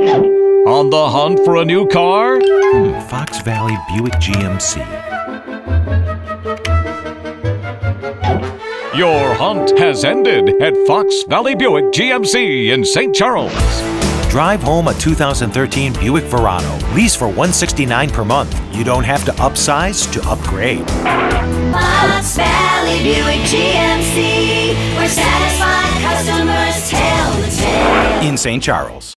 On the hunt for a new car? Fox Valley Buick GMC. Your hunt has ended at Fox Valley Buick GMC in St. Charles. Drive home a 2013 Buick Verano. Lease for $169 per month. You don't have to upsize to upgrade. Fox Valley Buick GMC, where satisfied customers tell the tale. In St. Charles.